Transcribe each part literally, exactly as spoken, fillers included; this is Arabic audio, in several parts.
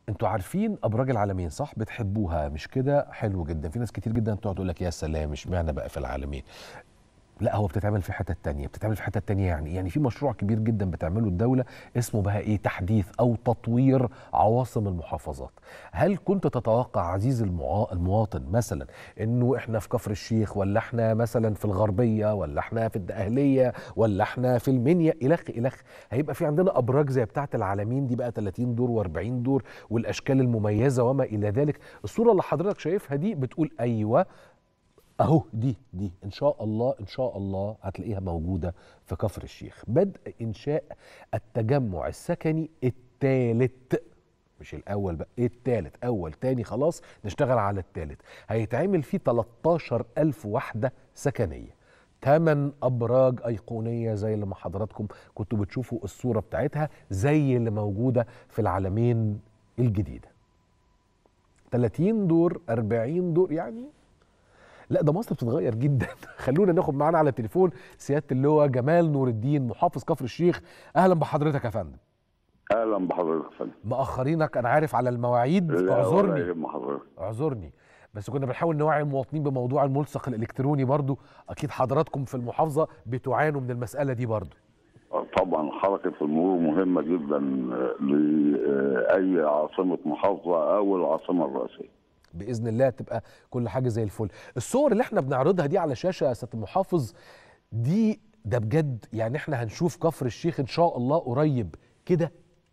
انتوا عارفين ابراج العالمين صح؟ بتحبوها مش كده؟ حلو جدا. في ناس كتير جدا تقعد تقول لك يا سلام اشمعنى بقى في العالمين؟ لا، هو بتتعمل في حتة تانية. بتتعمل في حتة تانية يعني يعني في مشروع كبير جدا بتعمله الدولة اسمه بقى ايه؟ تحديث او تطوير عواصم المحافظات. هل كنت تتوقع عزيزي المعا... المواطن مثلا انه احنا في كفر الشيخ، ولا احنا مثلا في الغربية، ولا احنا في الدقهلية، ولا احنا في المنيا الخ الخ هيبقى في عندنا ابراج زي بتاعة العالمين دي بقى ثلاثين دور و40 دور والاشكال المميزة وما الى ذلك؟ الصورة اللي حضرتك شايفها دي بتقول ايوه اهو دي دي ان شاء الله ان شاء الله هتلاقيها موجوده في كفر الشيخ. بدء انشاء التجمع السكني الثالث، مش الاول بقى، الثالث. اول تاني خلاص نشتغل على الثالث. هيتعمل فيه تلتاشر ألف وحده سكنيه، ثمان ابراج ايقونيه زي اللي ما حضراتكم كنتوا بتشوفوا الصوره بتاعتها، زي اللي موجوده في العلمين الجديده. ثلاثين دور أربعين دور يعني. لا ده مصر بتتغير جدا. خلونا ناخد معانا على التليفون سياده اللواء جمال نور الدين محافظ كفر الشيخ. اهلا بحضرتك يا فندم. اهلا بحضرتك يا فندم. مأخرينك انا عارف على المواعيد، لا ولا اعذرني يهم حضرتك. اعذرني. بس كنا بنحاول نوعي المواطنين بموضوع الملصق الالكتروني برضو. اكيد حضراتكم في المحافظه بتعانوا من المساله دي برضو. طبعا حركه المرور مهمه جدا لاي عاصمه محافظه او العاصمه الرئيسيه. باذن الله تبقى كل حاجه زي الفل. الصور اللي احنا بنعرضها دي على شاشه يا سياده المحافظ دي، ده بجد يعني احنا هنشوف كفر الشيخ ان شاء الله قريب كده؟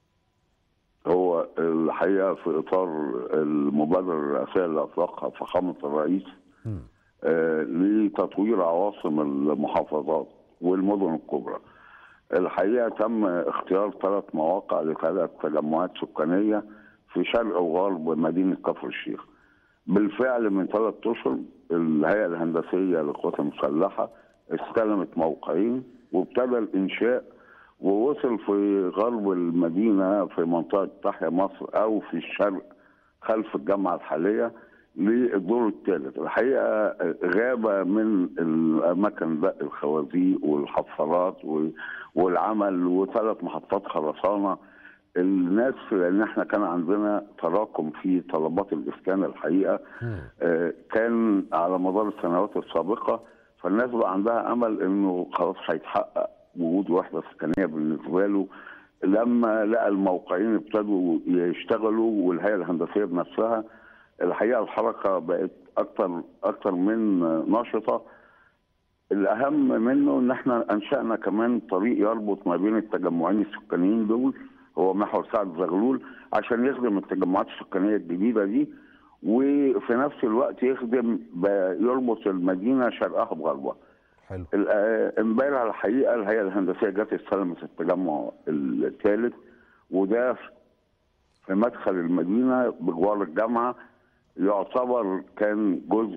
هو الحقيقه في اطار المبادره الرئاسيه اللي اطلقها فخامه الرئيس آه لتطوير عواصم المحافظات والمدن الكبرى. الحقيقه تم اختيار ثلاث مواقع لثلاث تجمعات سكانيه في شرق وغرب مدينه كفر الشيخ. بالفعل من ثلاث اشهر الهيئه الهندسيه للقوات المسلحه استلمت موقعين وابتدى الانشاء، ووصل في غرب المدينه في منطقه تحيا مصر او في الشرق خلف الجامعه الحاليه للدور الثالث. الحقيقه غابه من الاماكن دق الخوازيق والحفارات والعمل وثلاث محطات خرسانه. الناس لان احنا كان عندنا تراكم في طلبات الاسكان الحقيقه آه كان على مدار السنوات السابقه، فالناس بقى عندها امل انه خلاص هيتحقق وجود وحده سكنيه بالنسبه له لما لقى الموقعين ابتدوا يشتغلوا والهيئه الهندسيه بنفسها. الحقيقه الحركه بقت اكثر اكثر من نشطه. الاهم منه ان احنا انشانا كمان طريق يربط ما بين التجمعين السكانيين دول، هو محور سعد زغلول، عشان يخدم التجمعات السكانيه الجديده دي، وفي نفس الوقت يخدم يربط المدينه شرقها بغربها. حلو. امبارح الحقيقه الهيئه الهندسيه جت استلمت التجمع الثالث، وده في مدخل المدينه بجوار الجامعه، يعتبر كان جزء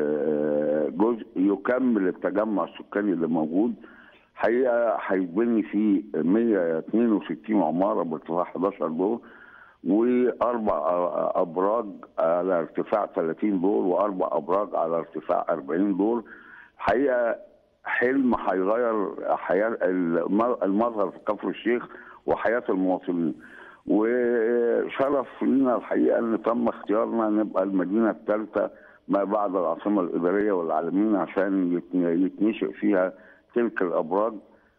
جزء يكمل التجمع السكاني اللي موجود. حقيقه هيتبني فيه مية واتنين وستين عماره بارتفاع حداشر دور واربع ابراج على ارتفاع ثلاثين دور واربع ابراج على ارتفاع أربعين دور. حقيقه حلم هيغير حياه المظهر في كفر الشيخ وحياه المواطنين، وشرف لينا الحقيقه ان تم اختيارنا نبقى المدينه الثالثه ما بعد العاصمه الاداريه والعالمين عشان يتنشئ فيها تلك الابراج،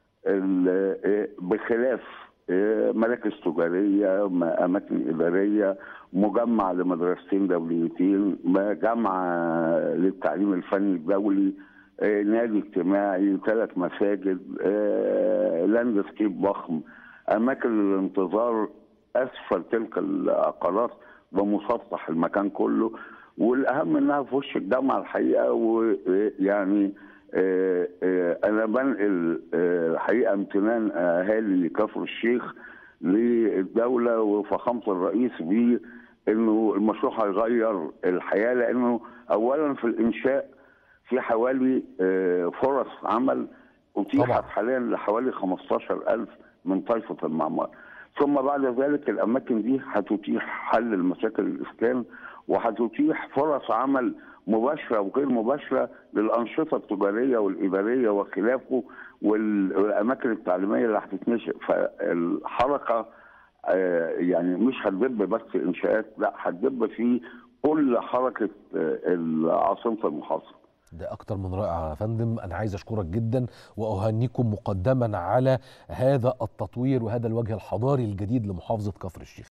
بخلاف مراكز تجاريه، اماكن اداريه، مجمع لمدرستين دوليتين، جامعه للتعليم الفني الدولي، نادي اجتماعي، ثلاث مساجد، لاندسكيب ضخم، اماكن الانتظار اسفل تلك العقارات بمسطح المكان كله. والاهم انها في وش الجامعه الحقيقه. ويعني آه آه انا بنقل الحقيقه آه امتنان اهالي كفر الشيخ للدوله وفخامه الرئيس بانه المشروع هيغير الحياه، لانه اولا في الانشاء في حوالي فرص عمل اتيحت حاليا لحوالي خمستاشر ألف من طائفه المعمار، ثم بعد ذلك الاماكن دي هتتيح حل المشاكل الاسكان وهتتيح فرص عمل مباشره وغير مباشره للانشطه التجاريه والاداريه وخلافه والاماكن التعليميه اللي هتتنشئ. فالحركه آه، يعني مش هتدب بس انشاءات، لا هتدب في كل حركه آه، عاصمه المحافظه. ده أكتر من رائع يا فندم. أنا عايز أشكرك جدا وأهنيكم مقدما على هذا التطوير وهذا الوجه الحضاري الجديد لمحافظة كفر الشيخ.